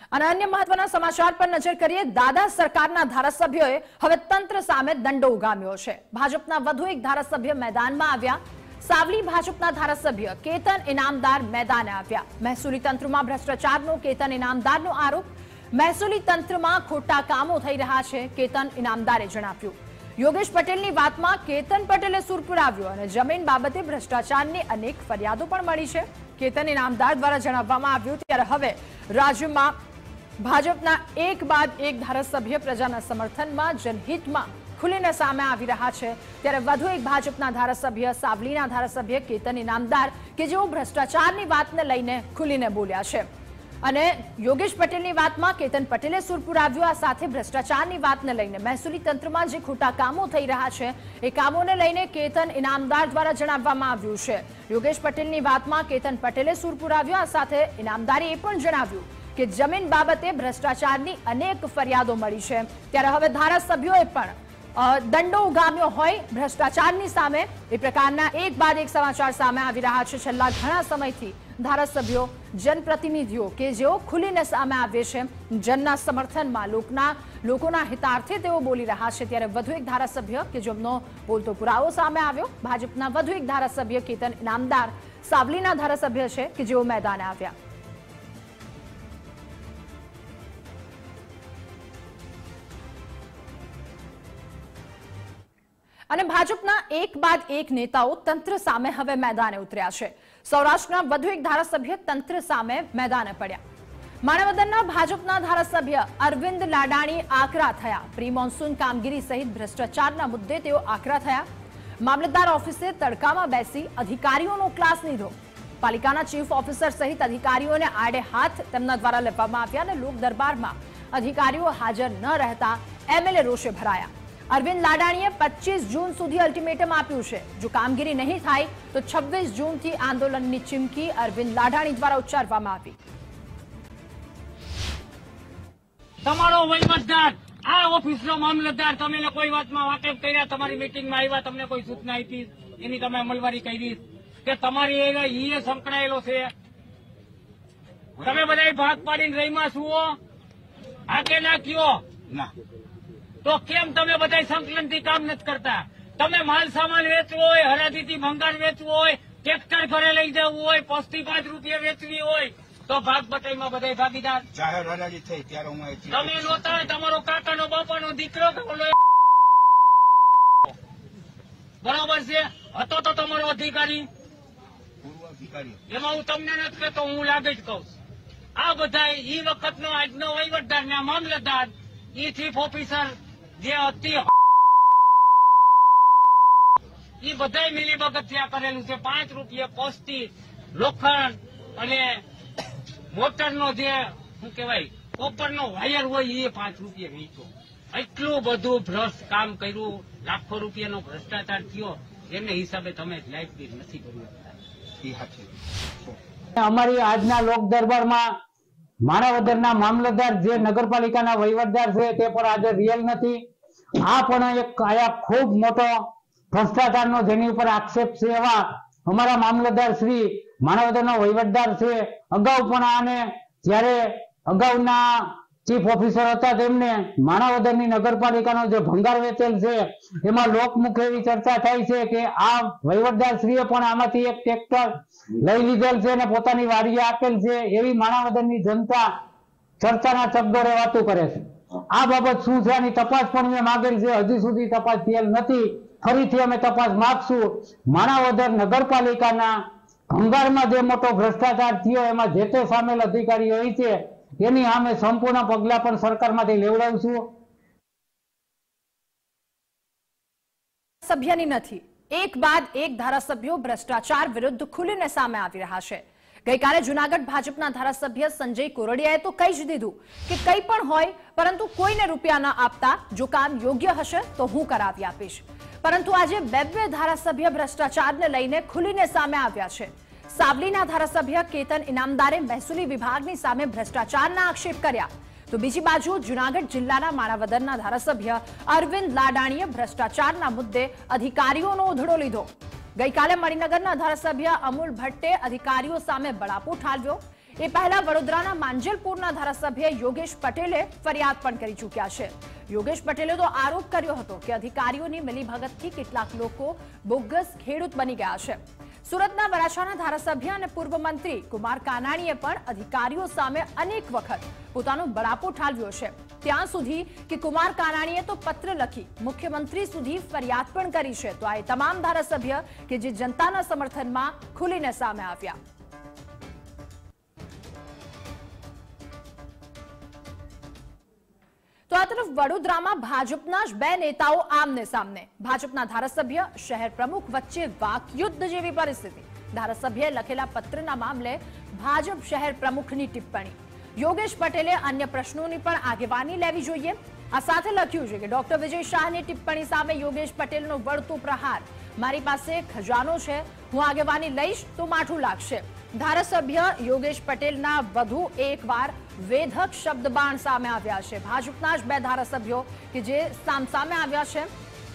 અને અન્ય મહત્વના સમાચાર પર નજર કરીએ। દાદા સરકારના ધારાસભ્યોએ હવે તંત્ર સામે દંડો ઉગામ્યો છે। ભાજપના વધુ એક ધારાસભ્ય મેદાનમાં આવ્યા। સાવલી ભાજપના ધારાસભ્ય કેતન ઇનામદાર મેદાને આવ્યા। મહેસૂલી તંત્રમાં ભ્રષ્ટાચારનો કેતન ઇનામદારનો આરોપ। મહેસૂલી તંત્રમાં ખોટા કામો થઈ રહ્યા છે, કેતન ઇનામદારે જણાવ્યું। યોગેશ પટેલની વાતમાં કેતન પટેલે સૂર પુરાવ્યો અને જમીન બાબતે ભ્રષ્ટાચારની અનેક ફરિયાદો પણ મળી છે। કેતન ઇનામદાર દ્વારા જણાવવામાં આવ્યું ત્યારે હવે રાજ્યમાં ભાજપના એક બાદ એક ધારાસભ્ય પ્રજાના સમર્થનમાં જનહિતમાં ખુલીને સામે આવી રહ્યા છે। ત્યારે વધુ એક ભાજપના ધારાસભ્ય સાવલીના ધારાસભ્ય કેતન ઇનામદાર કે જેઓ ભ્રષ્ટાચારની વાતને લઈને ખુલીને બોલ્યા છે અને યોગેશ પટેલની વાતમાં કેતન પટેલે સૂર પુરાવ્યો। આ સાથે ભ્રષ્ટાચારની વાતને લઈને મહેસૂલી તંત્રમાં જે ખોટા કામો થઈ રહ્યા છે એ કામોને લઈને કેતન ઇનામદાર દ્વારા જણાવવામાં આવ્યું છે। યોગેશ પટેલની વાતમાં કેતન પટેલે સૂર પુરાવ્યો। આ સાથે ઇનામદારે એ પણ જણાવ્યું કે જમીન બાબતે ભ્રષ્ટાચારની અનેક ફરિયાદો મળી છે। ત્યારે હવે ધારાસભ્યોએ પણ દંડો ઉગામ્યો હોય ભ્રષ્ટાચારની સામે એ પ્રકારના એક બાદ એક સમાચાર સામે આવી રહ્યા છે। છેલ્લા ઘણા સમયથી ધારાસભ્યો જનપ્રતિનિધિઓ કે જેઓ ખુલીને સામે આવે છે, જનના સમર્થનમાં લોકોના હિતાર્થે તેઓ બોલી રહ્યા છે। ત્યારે વધુ એક ધારાસભ્ય કે જેમનો બોલતો પુરાવો સામે આવ્યો। ભાજપના વધુ એક ધારાસભ્ય કેતન ઇનામદાર સાવલીના ધારાસભ્ય છે કે જેઓ મેદાને આવ્યા। અને ભાજપના એક બાદ એક નેતાઓ તંત્ર સામે હવે મેદાને ઉતર્યા છે। સૌરાષ્ટ્રના વધુ એક ધારાસભ્ય તંત્ર સામે મેદાને પડ્યા। માણાવદરના ભાજપના ધારાસભ્ય અરવિંદ લાડાણી આકરા થયા। પ્રી મોન્સૂન કામગીરી સહિત ભ્રષ્ટાચારના મુદ્દે તેઓ આકરા થયા। મામલતદાર ઓફિસે તડકામાં બેસી અધિકારીઓનો ક્લાસ લીધો। પાલિકાના ચીફ ઓફિસર સહિત અધિકારીઓને આડે હાથ તેમના દ્વારા લેવામાં આવ્યા અને લોક દરબારમાં અધિકારીઓ હાજર ન રહેતા એમએલએ રોષે ભરાયા। અરવિંદ લાડાણીએ 25 જૂન સુધી અલ્ટિમેટમ આપ્યું છે। જો કામગીરી નહીં થાય તો 26 જૂનથી આંદોલનની ચીમકી અરવિંદ લાડાણી દ્વારા ઉચ્ચારવામાં આવી। તમારો વહીવટદાર આ ઓફિસનો મામલતદાર તમે કોઈ વાતમાં વાકેફ કર્યા, તમારી મીટિંગમાં આવ્યા, તમને કોઈ સૂચના આપી, એની તમે અમલવારી કરી કે તમારી એ સંકળાયેલો છે? તમે બધા ભાગ પાડીને રહીમાં છુઓ આ કે ના કયો ના, તો કેમ તમે બધા સંકલનથી કામ નથી કરતા? તમે માલ સામાન વેચવો હોય, હરાજીથી ભંગાર વેચવો હોય, ટ્રેક્ટર ઘરે લઈ જવું હોય, 5 થી 5 રૂપિયા વેચવી હોય તો ભાગ બટાઈમાં બધા ભાગીદાર। જાહેર હરાજી થઈ ત્યારે હું તમે નહોતા, તમારો કાકાનો બાપાનો દીકરો બરાબર છે હતો તો તમારો અધિકારી પૂર્વ અધિકારી, એમાં હું તમને નથી કહેતો, હું લાગે જ કહું। આ બધા ઈ વખતનો આજનો વહીવટદાર ને મામલતદાર ઈ ચીફ ઓફિસર જે હતી એ બધા મિલીભગત ત્યાં કરેલું છે। 5 રૂપિયા પોસ્ટથી લોખંડ અને મોટરનો જે શું કહેવાય કોપરનો વાયર હોય એ 5 રૂપિયા વેચો। એટલું બધું ભ્રષ્ટ કામ કર્યું, લાખો રૂપિયાનો ભ્રષ્ટાચાર થયો, એને હિસાબે તમે લાઈફ બીટ નથી કર્યું। અમારી આજના લોક દરબારમાં માણાવદરના મામલતદાર જે નગરપાલિકાના વહીવટદાર છે તે પણ આજે રિયલ નથી। આ પણ એક આયા ખૂબ મોટો ભ્રષ્ટાચારનો જેની ઉપર આક્ષેપ છે એવા અમારા મામલતદાર શ્રી માણાવદરનો વહીવટદાર છે। અગાઉ પણ આને જ્યારે અગાઉના ચીફ ઓફિસર હતા તેમને માણાવદરની નગરપાલિકાનો જે ભંગાર વેચેલ છે એમાં લોકમુખે એવી ચર્ચા થાય છે કે આ વહીવટદાર શ્રીએ પણ આમાંથી એક ટ્રેક્ટર લઈ લીધેલ છે અને પોતાની વાડીએ આપેલ છે એવી માણાવદરની જનતા ચર્ચાના ચકડોળે વાતો કરે છે। આ બાબત શું છે આની તપાસ પણ મેં માંગેલ છે, હજી સુધી તપાસ થયેલ નથી। ફરીથી અમે તપાસ માંગશું। માણાવદર નગરપાલિકાના ભંગારમાં જે મોટો ભ્રષ્ટાચાર થયો એમાં જે તે સામેલ અધિકારીઓ હોય છે એની સામે સંપૂર્ણ પગલા પણ સરકારમાંથી લેવડાવશું। સભ્યની નથી, એક બાદ એક ધારાસભ્યો ભ્રષ્ટાચાર વિરુદ્ધ ખુલીને સામે આવી રહ્યા છે। ગઈકાલે જૂનાગઢ ભાજપના ધારાસભ્ય સંજય કોરડિયાએ તો કહી જ દીધું કે કંઈ પણ હોય પરંતુ કોઈને રૂપિયા ન આપતા, જો કામ યોગ્ય હશે તો હું કરાવી આપીશ। પરંતુ આજે બે ધારાસભ્ય ભ્રષ્ટાચારને લઈને ખુલીને સામે આવ્યા છે। સાવલીના ધારાસભ્ય કેતન ઇનામદારે મહેસૂલી વિભાગની સામે ભ્રષ્ટાચારના આક્ષેપ કર્યા, તો બીજી બાજુ જૂનાગઢ જિલ્લાના માણાવદરના ધારાસભ્ય અરવિંદ લાડાણીએ ભ્રષ્ટાચારના મુદ્દે અધિકારીઓનો ઉધડો લીધો। ગઈકાલે મણિનગરના ધારાસભ્ય અમૂલ ભટ્ટે અધિકારીઓ સામે બળાપો ઠાલવ્યો। એ પહેલા વડોદરાના માંજલપુરના ધારાસભ્ય યોગેશ પટેલે ફરિયાદ પણ કરી ચૂક્યા છે. યોગેશ પટેલે તો આરોપ કર્યો હતો કે અધિકારીઓની મિલીભગતથી કેટલાક લોકો બોગસ ખેડૂત બની ગયા છે. સુરતના વરાછાના ધારાસભ્ય અને પૂર્વ મંત્રી કુમાર કાનાણીએ પણ અધિકારીઓ સામે અનેક વખત પોતાનો બળાપો ઠાલવ્યો છે. ત્યાં સુધી કે કુમાર કાનાણીએ તો પત્ર લખી મુખ્યમંત્રી સુધી ફરિયાદ પણ કરી છે. તો આ તમામ ધારાસભ્ય કે જે જનતાના સમર્થનમાં ખુલીને સામે આવ્યા. તો આ તરફ વડોદરામાં ભાજપના જ બે નેતાઓ આમને સામને. ભાજપના ધારાસભ્ય શહેર પ્રમુખ વચ્ચે વાકયુદ્ધ જેવી પરિસ્થિતિ. ધારાસભ્યએ લખેલા પત્રના મામલે ભાજપ શહેર પ્રમુખની ટિપ્પણી. યોગેશ પટેલે અન્ય પ્રશ્નોની પણ આગેવાની લેવી જોઈએ. આ સાથે લખ્યું છે કે ડોક્ટર વિજય શાહની ટિપ્પણી સામે યોગેશ પટેલનો વળતો પ્રહાર. મારી પાસે ખજાનો છે, હું આગેવાની લઈશ તો માઠું લાગશે. ધારાસભ્ય યોગેશ પટેલના વધુ એકવાર વેધક શબ્દબાણ સામે આવ્યા છે. ભાજપના જ બે ધારાસભ્યો કે જે સામે આવ્યા છે.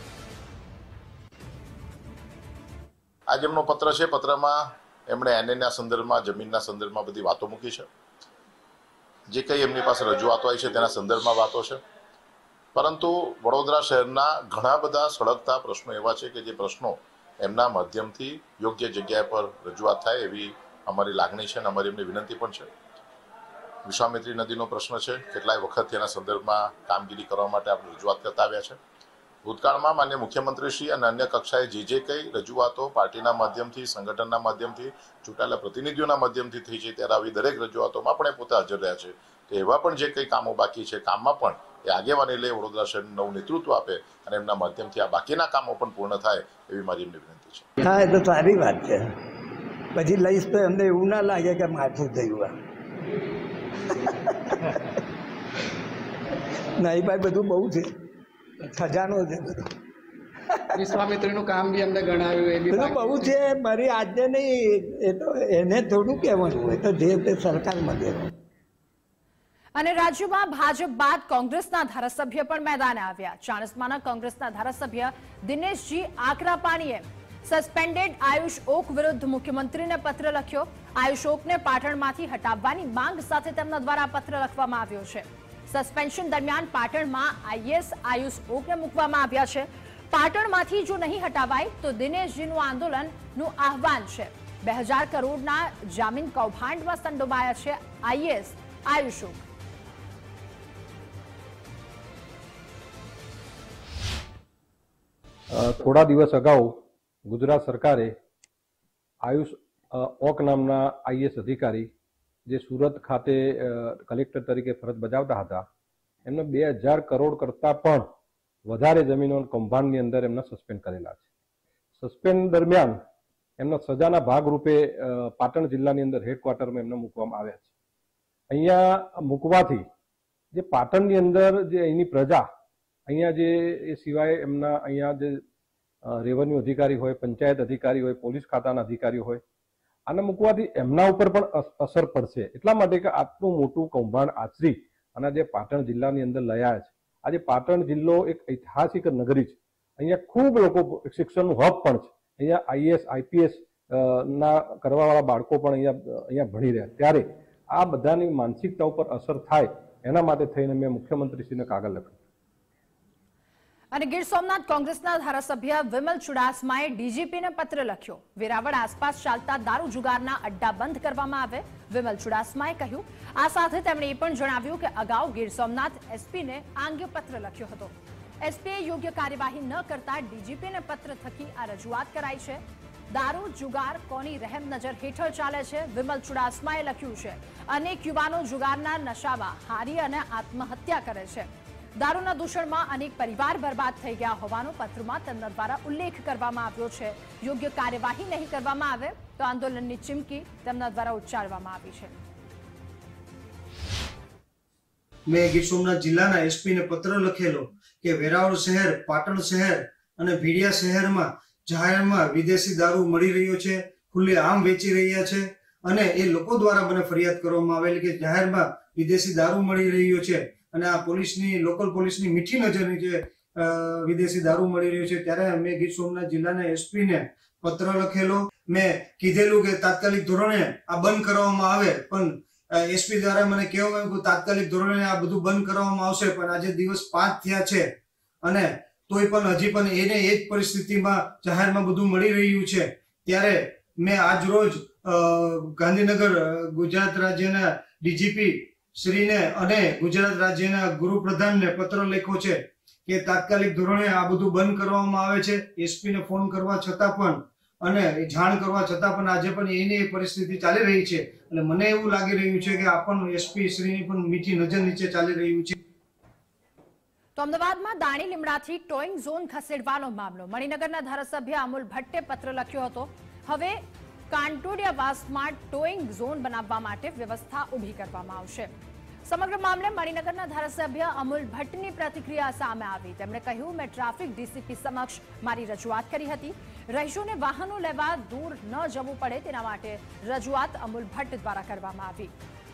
આ જેમનો પત્ર છે, પત્રમાં એમણે એનએના સંદર્ભમાં, જમીનના સંદર્ભમાં બધી વાતો મૂકી છે. જે કંઈ એમની પાસે રજૂઆતો આવી છે તેના સંદર્ભમાં વાતો છે. પરંતુ વડોદરા શહેરના ઘણા બધા સળગતા પ્રશ્નો એવા છે કે જે પ્રશ્નો એમના માધ્યમથી યોગ્ય જગ્યાએ પર રજૂઆત થાય એવી અમારી લાગણી છે અને અમારી એમની વિનંતી પણ છે. વિશ્વામિત્રી નદીનો પ્રશ્ન છે, કેટલાય વખત એના સંદર્ભમાં કામગીરી કરવા માટે આપણે રજૂઆત કરતા આવ્યા છે. ભૂતકાળમાં માન્ય મુખ્યમંત્રીશ્રી અને અન્ય કક્ષાએ જે કંઈ રજૂઆતો પાર્ટીના માધ્યમથી, સંગઠનના માધ્યમથી, ચૂંટાયેલા પ્રતિનિધિઓના માધ્યમથી થઈ છે, ત્યારે આવી દરેક રજૂઆતોમાં પણ એ પોતે હાજર રહ્યા છે. કે એવા પણ જે કંઈ કામો બાકી છે, કામમાં પણ એ આગેવાની લઈ વડોદરા શહેરનું નવું નેતૃત્વ આપે અને એમના માધ્યમથી આ બાકીના કામો પણ પૂર્ણ થાય એવી મારી એમની વિનંતી છે. હા, એ તો સારી વાત છે. પછી લઈશ તો એમને એવું ના લાગે કે માથું થયું. નહીં ભાઈ, બધું બહુ છે, ખજાનો છે બધું. વિશ્વામિત્રીનું કામ બી અમને ગણાવ્યું, એ બી બધું બહુ છે. મારી આજે નહીં, એ તો એને થોડું કહેવાનું હોય, તો જે તે સરકારમાં દેવાનું. અને રાજ્યમાં ભાજપ બાદ કોંગ્રેસના ધારાસભ્ય પણ મેદાને આવ્યા. ચાણસ્માના કોંગ્રેસના ધારાસભ્ય દિનેશજી આકરાપાણીએ સસ્પેન્ડેડ આયુષ ઓક વિરુદ્ધ મુખ્યમંત્રીને પત્ર લખ્યો. આયુષ ઓકને પાટણમાંથી હટાવવાની માંગ સાથે તેમના દ્વારા પત્ર લખવામાં આવ્યો છે. સસ્પેન્શન દરમિયાન પાટણમાં આઈએસ આયુષ ઓકને મૂકવામાં આવ્યા છે. પાટણમાંથી જો નહીં હટાવાય તો દિનેશજીનું આંદોલનનું આહવાન છે. 2000 કરોડના જામીન કૌભાંડમાં સંડોવાયા છે આઈએસ આયુષ ઓક. થોડા દિવસ અગાઉ ગુજરાત સરકારે આયુષ ઓક નામના આઈએસ અધિકારી જે સુરત ખાતે કલેક્ટર તરીકે ફરજ બજાવતા હતા, એમને 2000 કરોડ કરતાં પણ વધારે જમીનો કૌભાંડની અંદર એમને સસ્પેન્ડ કરેલા છે. સસ્પેન્ડ દરમિયાન એમના સજાના ભાગરૂપે પાટણ જિલ્લાની અંદર હેડક્વાર્ટરમાં એમને મૂકવામાં આવ્યા છે. અહીંયા મૂકવાથી જે પાટણની અંદર જે અહીંની પ્રજા, અહીંયા જે એ સિવાય એમના અહીંયા જે રેવન્યુ અધિકારી હોય, પંચાયત અધિકારી હોય, પોલીસ ખાતાના અધિકારીઓ હોય, આને મૂકવાથી એમના ઉપર પણ અસર પડશે. એટલા માટે કે આટલું મોટું કૌભાંડ આચરી અને જે પાટણ જિલ્લાની અંદર લયા છે. આજે પાટણ જિલ્લો એક ઐતિહાસિક નગરી છે. અહીંયા ખૂબ લોકો શિક્ષણનું હબ પણ છે. અહીંયા આઈએસ આઈપીએસ ના કરવાવાળા બાળકો પણ અહીંયા ભણી રહ્યા. ત્યારે આ બધાની માનસિકતા ઉપર અસર થાય એના માટે થઈને મેં મુખ્યમંત્રીશ્રીને કાગળ લખ્યું. અને ગીર સોમનાથ કોંગ્રેસના ધારાસભ્ય વિમલ ચુડાસમાએ ડીજીપીને પત્ર લખ્યો. વેરાવળ આસપાસ ચાલતા દારૂ જુગારના અડ્ડા બંધ કરવામાં આવે, વિમલ ચુડાસમાએ કહ્યું. આ સાથે તેમણે એ પણ જણાવ્યું કે અગાઉ ગીર સોમનાથ એસપીને આ અંગે પત્ર લખ્યો હતો. એસપીએ યોગ્ય કાર્યવાહી ન કરતા ડીજીપીને પત્ર થકી આ રજૂઆત કરાઈ છે. દારૂ જુગાર કોની રહેમ નજર હેઠળ ચાલે છે? વિમલ ચુડાસમાએ લખ્યું છે. અનેક યુવાનો જુગારના નશામાં હારી અને આત્મહત્યા કરે છે. દારૂના દૂષણમાં અનેક પરિવાર બરબાદ થઈ ગયા હોવાનો પત્રમાં તેમના દ્વારા ઉલ્લેખ કરવામાં આવ્યો છે. યોગ્ય કાર્યવાહી નહીં કરવામાં આવે તો આંદોલનની ચીમકી તેમના દ્વારા ઉચ્ચારવામાં આવી છે. મેં ગીર સોમનાથ જિલ્લાના એસપીને પત્ર લખેલો કે વેરાવળ શહેર, પાટણ શહેર અને ભીડિયા શહેરમાં જાહેરમાં વિદેશી દારૂ મળી રહ્યો છે, ખુલ્લે આમ વેચી રહ્યા છે અને એ લોકો દ્વારા મને ફરિયાદ કરવામાં આવેલી કે જાહેરમાં વિદેશી દારૂ મળી રહ્યો છે અને આ પોલીસની, લોકલ પોલીસની મીઠી નજરની જે વિદેશી દારૂ મળી રહ્યો છે. ત્યારે મેં ગીર સોમનાથ જિલ્લાના એસપીને પત્ર લખેલો. મેં કીધેલું કે તાત્કાલિક ધોરણે આ બંધ કરવામાં આવે, પણ એસપી દ્વારા મને કહેવામાં આવ્યું કે તાત્કાલિક ધોરણે આ બધું બંધ કરવામાં આવશે, પણ આજે દિવસ 5 થયા છે અને તોય પણ હજી પણ એને એ જ પરિસ્થિતિમાં જાહેરમાં બધું મળી રહ્યું છે. ત્યારે મેં આજ રોજ ગાંધીનગર ગુજરાત રાજ્યના ડીજીપી શ્રીને અને ગુજરાત રાજ્યના ગૃહપ્રધાનને પત્ર લખ્યો છે કે તાત્કાલિક ધોરણે આ બધું બંધ કરવામાં આવે છે. એસપીને ફોન કરવા છતાં પણ અને જાણ કરવા છતાં પણ આજે પણ એની પરિસ્થિતિ ચાલી રહી છે. અને મને એવું લાગી રહ્યું છે કે આ પણ એસપી શ્રીની પણ મીઠી નજર નીચે ચાલી રહ્યું છે. તો અમદાવાદમાં દાણી લીમડાથી ટોઈંગ ઝોન ખસેડવાનો મામલો. મણિનગરના ધારાસભ્ય અમુલ ભટ્ટે પત્ર લખ્યો હતો. હવે કાંટોડિયાવાસમાં ટોઈંગ ઝોન બનાવવા માટે વ્યવસ્થા ઊભી કરવામાં આવશે. સમગ્ર મામલે મણિનગરના ધારાસભ્ય અમુલ ભટ્ટની પ્રતિક્રિયા સામે આવી. તેમણે કહ્યું, મેં ટ્રાફિક ડીસીપી સમક્ષ મારી રજૂઆત કરી હતી. રહીશોને વાહનો લેવા દૂર ન જવું પડે તેના માટે રજૂઆત અમુલ ભટ્ટ દ્વારા કરવામાં આવી.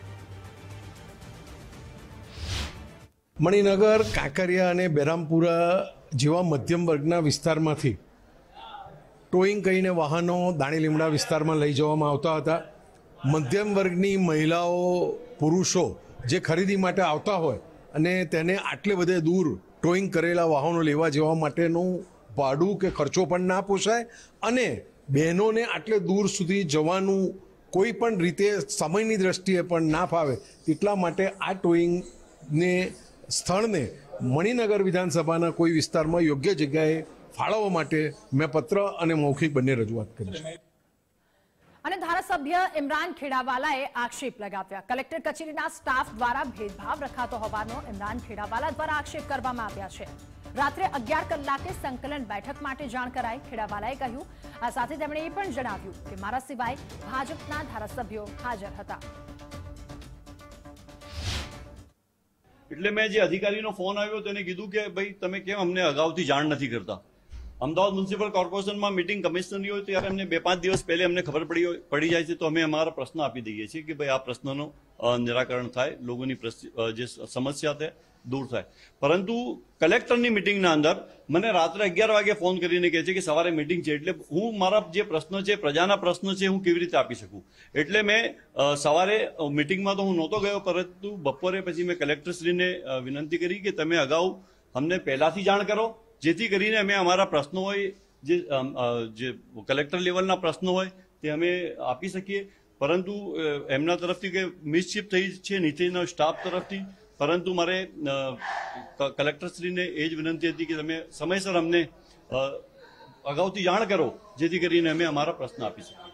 મણિનગર, કાંકરિયા અને બહેરામપુરા જેવા મધ્યમ વર્ગના વિસ્તારમાંથી ટોઈંગ કરીને વાહનો દાણી લીમડા વિસ્તારમાં લઈ જવામાં આવતા હતા. મધ્યમ વર્ગની મહિલાઓ, પુરુષો જે ખરીદી માટે આવતા હોય અને તેને આટલે બધે દૂર ટોઈંગ કરેલા વાહનો લેવા જવા માટેનું ભાડું કે ખર્ચો પણ ના પોસાય અને બહેનોને આટલે દૂર સુધી જવાનું કોઈ પણ રીતે સમયની દ્રષ્ટિએ પણ ના ફાવે. એટલા માટે આ ટોઈંગને સ્થળને મણિનગર વિધાનસભાના કોઈ વિસ્તારમાં યોગ્ય જગ્યાએ ફાળવવા માટે મેં પત્ર અને મૌખિક બંને રજૂઆત કરી છે. અને ધારાસભ્ય ઇમરાન ખેડાવાલાએ આક્ષેપ લગાવ્યા. કલેક્ટર કચેરીના સ્ટાફ દ્વારા ભેદભાવ રખાતો હોવાનો ઇમરાન ખેડાવાલા દ્વારા આક્ષેપ કરવામાં આવ્યા છે. રાત્રે 11 કલાકે સંકલન બેઠક માટે જાણ કરાઈ. ખેડાવાલાએ કહ્યું, આ સાથે તેમણે એ પણ જણાવ્યું કે મારા સિવાય ભાજપના ધારાસભ્યો હાજર હતા. એટલે મેં જે અધિકારીનો ફોન આવ્યો તેને કીધું કે ભાઈ તમે કેમ અમને અગાઉથી જાણ નથી કરતા. અમદાવાદ મ્યુનિસિપલ કોર્પોરેશનમાં મિટિંગ કમિશનરની હોય ત્યારે અમને 2-5 દિવસ પહેલે અમને ખબર પડી જાય છે તો અમે અમારા પ્રશ્ન આપી દઈએ છીએ કે ભાઈ આ પ્રશ્નનો નિરાકરણ થાય, લોકોની જે સમસ્યા છે દૂર થાય. પરંતુ કલેક્ટરની મિટિંગના અંદર મને રાત્રે 11 વાગે ફોન કરીને કહે છે કે સવારે મિટિંગ છે, એટલે હું મારા જે પ્રશ્ન છે, પ્રજાના પ્રશ્ન છે, હું કેવી રીતે આપી શકું. એટલે મેં સવારે મિટિંગમાં તો હું નહોતો ગયો, પરંતુ બપોરે પછી મેં કલેક્ટરશ્રીને વિનંતી કરી કે તમે અગાઉ અમને પહેલાથી જાણ કરો, જેથી કરીને અમે અમારા પ્રશ્નો હોય, જે કલેક્ટર લેવલના પ્રશ્નો હોય તે અમે આપી શકીએ. પરંતુ એમના તરફથી કે મિસચીફ થઈ છે નીચેના સ્ટાફ તરફથી. પરંતુ મારે કલેક્ટરશ્રીને એ જ વિનંતી હતી કે તમે સમયસર અમને અગાઉથી જાણ કરો, જેથી કરીને અમે અમારા પ્રશ્ન આપી શકીએ.